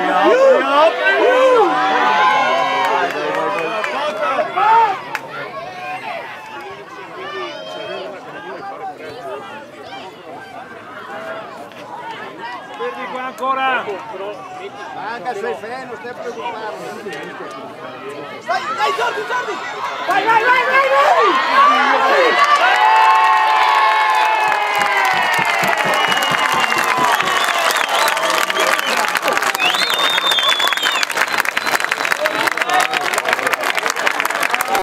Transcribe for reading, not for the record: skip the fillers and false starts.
Fermi qua ancora! Manca, sei fermo, non stai preoccupando. Dai, Jordi! Vai!